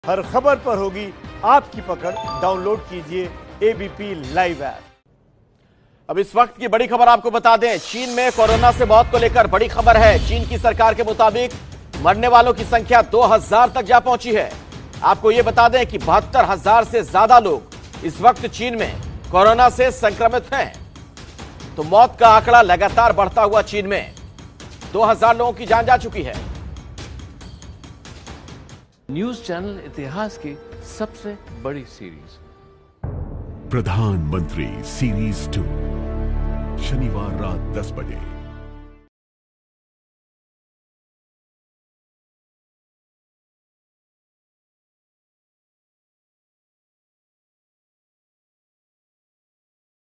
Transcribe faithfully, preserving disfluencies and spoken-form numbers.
हर खबर पर होगी आपकी पकड़। डाउनलोड कीजिए एबीपी लाइव ऐप। अब इस वक्त की बड़ी खबर आपको बता दें, चीन में कोरोना से मौत को लेकर बड़ी खबर है। चीन की सरकार के मुताबिक मरने वालों की संख्या दो हज़ार तक जा पहुंची है। आपको यह बता दें कि बहत्तर हजार से ज्यादा लोग इस वक्त चीन में कोरोना से संक्रमित हैं। तो मौत का आंकड़ा लगातार बढ़ता हुआ चीन में दो हज़ार लोगों की जान जा चुकी है। न्यूज चैनल इतिहास की सबसे बड़ी सीरीज प्रधानमंत्री सीरीज टू, शनिवार रात दस बजे।